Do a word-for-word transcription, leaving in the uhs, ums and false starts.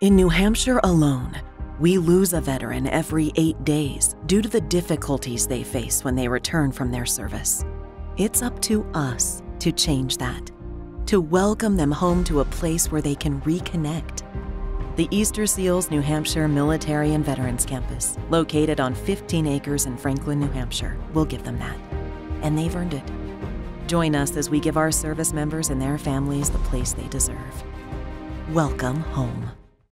In New Hampshire alone, we lose a veteran every eight days due to the difficulties they face when they return from their service. It's up to us to change that, to welcome them home to a place where they can reconnect. The Easterseals New Hampshire Military and Veterans Campus, located on fifteen acres in Franklin, New Hampshire, will give them that. And they've earned it. Join us as we give our service members and their families the place they deserve. Welcome home.